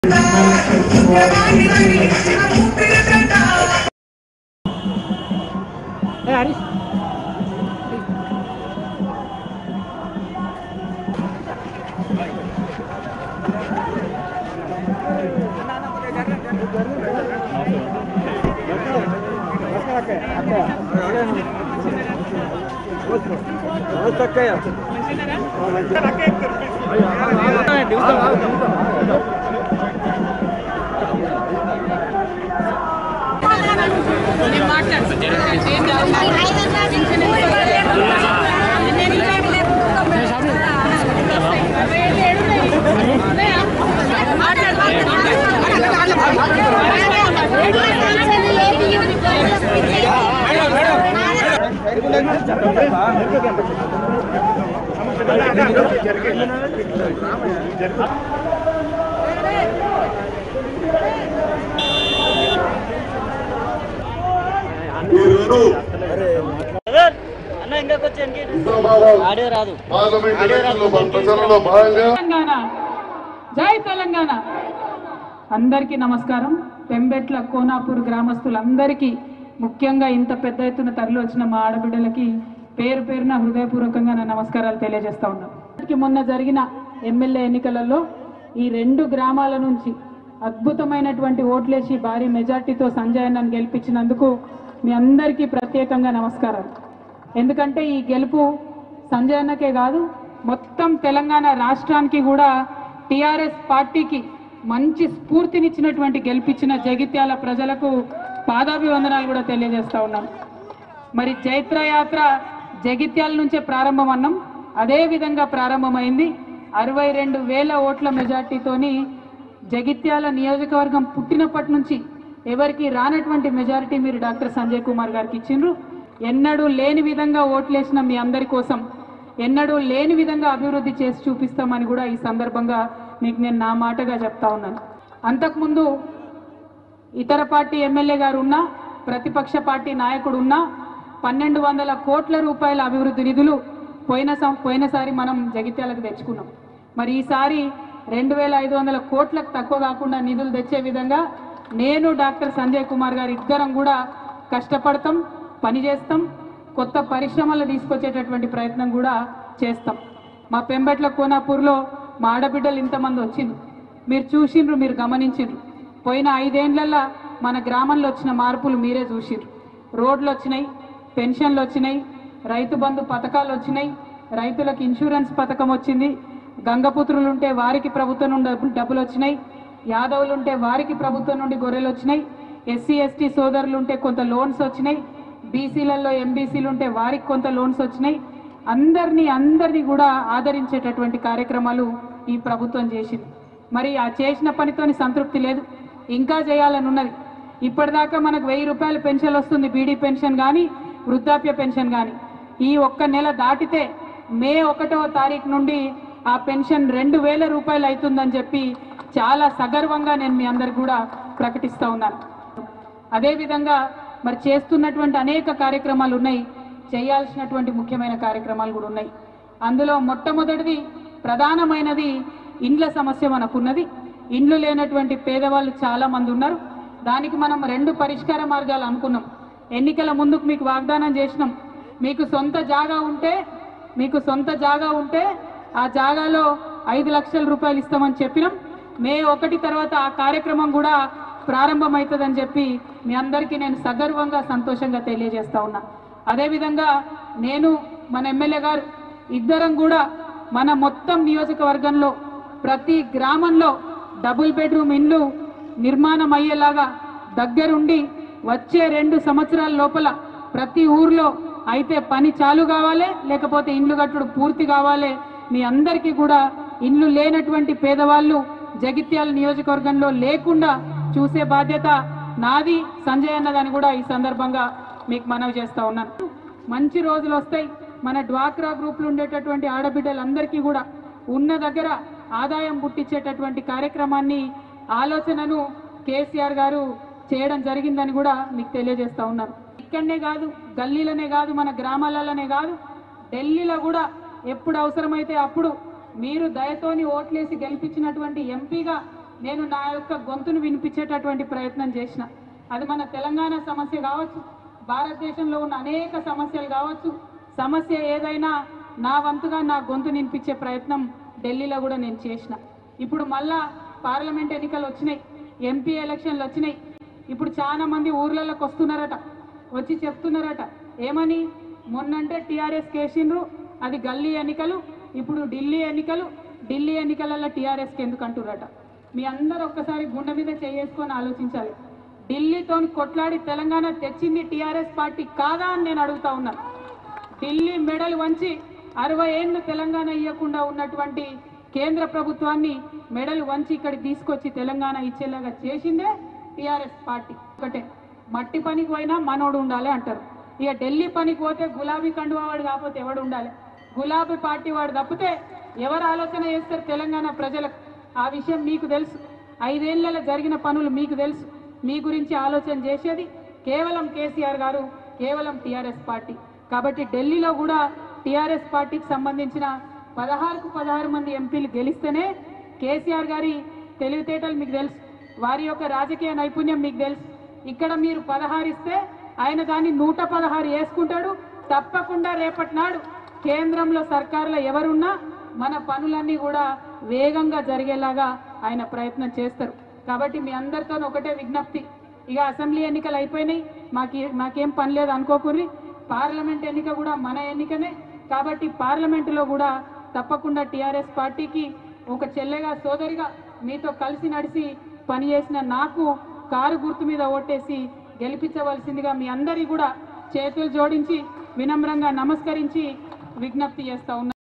జై తెలంగాణ. అందరికీ నమస్కారం. పెంబెట్ల కోనాపూర్ గ్రామస్తులందరికీ, ముఖ్యంగా ఇంత పెద్ద ఎత్తున తరలి వచ్చిన మా ఆడబిడ్డలకి పేరు పేరున హృదయపూర్వకంగా నా నమస్కారాలు తెలియజేస్తా ఉన్నాను. మొన్న జరిగిన ఎమ్మెల్యే ఎన్నికలలో ఈ 2 గ్రామాల నుంచి అద్భుతమైనటువంటి ఓట్లేసి భారీ మెజార్టీతో సంజయ్ అన్నను గెలిపించినందుకు మీ అందరికీ ప్రత్యేకంగా నమస్కారాలు. ఎందుకంటే ఈ గెలుపు సంజయ్ అన్నకే కాదు, మొత్తం తెలంగాణ రాష్ట్రానికి కూడా టీఆర్ఎస్ పార్టీకి మంచి స్ఫూర్తినిచ్చినటువంటి గెలిపించిన జగిత్యాల ప్రజలకు పాదాభివందనాలు కూడా తెలియజేస్తా ఉన్నాం. మరి చైత్రయాత్ర జగిత్యాల నుంచే ప్రారంభం అన్నాం, అదే విధంగా ప్రారంభమైంది. 62,000 ఓట్ల మెజార్టీతోని జగిత్యాల నియోజకవర్గం పుట్టినప్పటి నుంచి ఎవరికి రానటువంటి మెజారిటీ మీరు డాక్టర్ సంజయ్ కుమార్ గారికి ఇచ్చిండ్రు. ఎన్నడూ లేని విధంగా ఓట్లేసిన మీ అందరి కోసం ఎన్నడూ లేని విధంగా అభివృద్ధి చేసి చూపిస్తామని కూడా ఈ సందర్భంగా మీకు నేను నా మాటగా చెప్తా ఉన్నాను. అంతకుముందు ఇతర పార్టీ ఎమ్మెల్యే గారు ఉన్నా, ప్రతిపక్ష పార్టీ నాయకుడు ఉన్నా 1,200 కోట్ల రూపాయల అభివృద్ధి నిధులు పోయినసారి మనం జగిత్యాలకు తెచ్చుకున్నాం. మరి ఈసారి 2,500 కోట్లకు తక్కువ కాకుండా నిధులు తెచ్చే విధంగా నేను డాక్టర్ సంజయ్ కుమార్ గారు ఇద్దరం కూడా కష్టపడతాం, పనిచేస్తాం, కొత్త పరిశ్రమలు తీసుకొచ్చేటటువంటి ప్రయత్నం కూడా చేస్తాం. మా పెంబెట్ల కోనాపూర్లో మా ఆడబిడ్డలు ఇంతమంది వచ్చిండ్రు, మీరు చూసిండ్రు, మీరు గమనించిండ్రు. పోయిన 5 ఏళ్లలో మన గ్రామంలో వచ్చిన మార్పులు మీరే చూసిండ్రు. రోడ్లు వచ్చినాయి, పెన్షన్లు వచ్చినాయి, రైతు బంధు పథకాలు వచ్చినాయి, రైతులకు ఇన్సూరెన్స్ పథకం వచ్చింది, గంగపుత్రులు ఉంటే వారికి ప్రభుత్వం నుండి డబ్బులు వచ్చినాయి, యాదవులు ఉంటే వారికి ప్రభుత్వం నుండి గొర్రెలు వచ్చినాయి, ఎస్సీ ఎస్టీ సోదరులు ఉంటే కొంత లోన్స్ వచ్చినాయి, బీసీలలో ఎంబీసీలు ఉంటే వారికి కొంత లోన్స్ వచ్చినాయి. అందరినీ కూడా ఆదరించేటటువంటి కార్యక్రమాలు ఈ ప్రభుత్వం చేసింది. మరి ఆ చేసిన పనితోని సంతృప్తి లేదు, ఇంకా చేయాలని ఉన్నది. ఇప్పటిదాకా మనకు 1,000 రూపాయల పెన్షన్ వస్తుంది, బీడీ పెన్షన్ కానీ వృద్ధాప్య పెన్షన్ కానీ. ఈ ఒక్క నెల దాటితే మే 1వ తారీఖు నుండి ఆ పెన్షన్ 2,000 రూపాయలు అవుతుందని చెప్పి చాలా సగర్వంగా నేను మీ అందరికి కూడా ప్రకటిస్తూ ఉన్నాను. అదేవిధంగా మరి చేస్తున్నటువంటి అనేక కార్యక్రమాలు ఉన్నాయి, చేయాల్సినటువంటి ముఖ్యమైన కార్యక్రమాలు కూడా ఉన్నాయి. అందులో మొట్టమొదటిది ప్రధానమైనది ఇండ్ల సమస్య మనకున్నది. ఇండ్లు లేనటువంటి పేదవాళ్ళు చాలామంది ఉన్నారు. దానికి మనం 2 పరిష్కార మార్గాలు అనుకున్నాం. ఎన్నికల ముందుకు మీకు వాగ్దానం చేసినాం, మీకు సొంత జాగా ఉంటే ఆ జాగాలో 5 లక్షల రూపాయలు ఇస్తామని చెప్పినాం. మే 1 తర్వాత ఆ కార్యక్రమం కూడా ప్రారంభమవుతుందని చెప్పి మీ అందరికీ నేను సగర్వంగా సంతోషంగా తెలియజేస్తా ఉన్నా. అదేవిధంగా నేను మన ఎమ్మెల్యే గారు ఇద్దరం కూడా మన మొత్తం నియోజకవర్గంలో ప్రతి గ్రామంలో డబుల్ బెడ్రూమ్ ఇండ్లు నిర్మాణం అయ్యేలాగా దగ్గరుండి వచ్చే 2 సంవత్సరాల లోపల ప్రతి ఊర్లో అయితే పని చాలు కావాలి, లేకపోతే ఇండ్లు కట్టుడు పూర్తి కావాలి. మీ అందరికీ కూడా ఇండ్లు లేనటువంటి పేదవాళ్ళు జగిత్యాల నియోజకవర్గంలో లేకుండా చూసే బాధ్యత నాది, సంజయ్ అన్నదని కూడా ఈ సందర్భంగా మీకు మనవి చేస్తా ఉన్నాను. మంచి రోజులు వస్తాయి. మన డ్వాక్రా గ్రూపులు ఉండేటటువంటి ఆడబిడ్డలందరికీ కూడా ఉన్న దగ్గర ఆదాయం పుట్టించేటటువంటి కార్యక్రమాన్ని, ఆలోచనను కేసీఆర్ గారు చేయడం జరిగిందని కూడా మీకు తెలియజేస్తా ఉన్నాను. ఇక్కడనే కాదు, గల్లీలనే కాదు, మన గ్రామాలలోనే కాదు, ఢిల్లీలో కూడా ఎప్పుడు అవసరమైతే అప్పుడు మీరు దయతోని ఓట్లేసి గెలిపించినటువంటి ఎంపీగా నేను నా యొక్క గొంతును వినిపించేటటువంటి ప్రయత్నం చేసిన. అది మన తెలంగాణ సమస్య కావచ్చు, భారతదేశంలో ఉన్న అనేక సమస్యలు కావచ్చు, సమస్య ఏదైనా నా వంతుగా నా గొంతు వినిపించే ప్రయత్నం ఢిల్లీలో కూడా నేను చేసిన. ఇప్పుడు మళ్ళా పార్లమెంట్ ఎన్నికలు వచ్చినాయి, ఎంపీ ఎలక్షన్లు వచ్చినాయి. ఇప్పుడు చాలా మంది ఊర్లలోకి వస్తున్నారట, వచ్చి చెప్తున్నారట ఏమని, మొన్నంటే టీఆర్ఎస్ కేసిండ్రు, అది గల్లీ ఎన్నికలు, ఇప్పుడు ఢిల్లీ ఎన్నికలు, ఢిల్లీ ఎన్నికలలో టీఆర్ఎస్కి ఎందుకు అంటున్నారట. మీ అందరూ ఒక్కసారి గుండె మీద చేసుకొని ఆలోచించాలి. ఢిల్లీతో కొట్లాడి తెలంగాణ తెచ్చింది టీఆర్ఎస్ పార్టీ కాదా అని నేను అడుగుతా ఉన్నాను. ఢిల్లీ మెడలు వంచి 60 ఏళ్ళు తెలంగాణ ఇవ్వకుండా ఉన్నటువంటి కేంద్ర ప్రభుత్వాన్ని మెడలు వంచి ఇక్కడికి తీసుకొచ్చి తెలంగాణ ఇచ్చేలాగా చేసిందే టీఆర్ఎస్ పార్టీ. ఒకటే, మట్టి పనికి పోయినా మనోడు ఉండాలి అంటారు. ఇక ఢిల్లీ పనికి పోతే గులాబీ కండువా వాడు కాకపోతే ఎవడు ఉండాలి? గులాబీ పార్టీ వాడు తప్పితే ఎవరు ఆలోచన చేస్తారు తెలంగాణ ప్రజలకు? ఆ విషయం మీకు తెలుసు. 5 ఏళ్లలో జరిగిన పనులు మీకు తెలుసు. మీ గురించి ఆలోచన చేసేది కేవలం కేసీఆర్ గారు, కేవలం టీఆర్ఎస్ పార్టీ. కాబట్టి ఢిల్లీలో కూడా టీఆర్ఎస్ పార్టీకి సంబంధించిన 16కు 16 మంది ఎంపీలు గెలిస్తేనే కేసీఆర్ గారి తెలివితేటలు మీకు తెలుసు, వారి యొక్క రాజకీయ నైపుణ్యం మీకు తెలుసు. ఇక్కడ మీరు 16 ఇస్తే ఆయన దాన్ని 116 వేసుకుంటాడు. తప్పకుండా రేపటి నాడు కేంద్రంలో సర్కారులో ఎవరున్నా మన పనులన్నీ కూడా వేగంగా జరిగేలాగా ఆయన ప్రయత్నం చేస్తారు. కాబట్టి మీ అందరితో ఒకటే విజ్ఞప్తి, ఇక అసెంబ్లీ ఎన్నికలు అయిపోయినాయి, మాకేం పని లేదు అనుకోకుర్రి. పార్లమెంట్ ఎన్నిక కూడా మన ఎన్నికనే. కాబట్టి పార్లమెంటులో కూడా తప్పకుండా టీఆర్ఎస్ పార్టీకి ఒక చెల్లెగా, సోదరిగా మీతో కలిసి నడిచి పనిచేసిన నాకు కారు గుర్తు మీద ఓటేసి గెలిపించవలసిందిగా మీ అందరి కూడా చేతులు జోడించి వినమ్రంగా నమస్కరించి విజ్ఞప్తి చేస్తా ఉన్నా.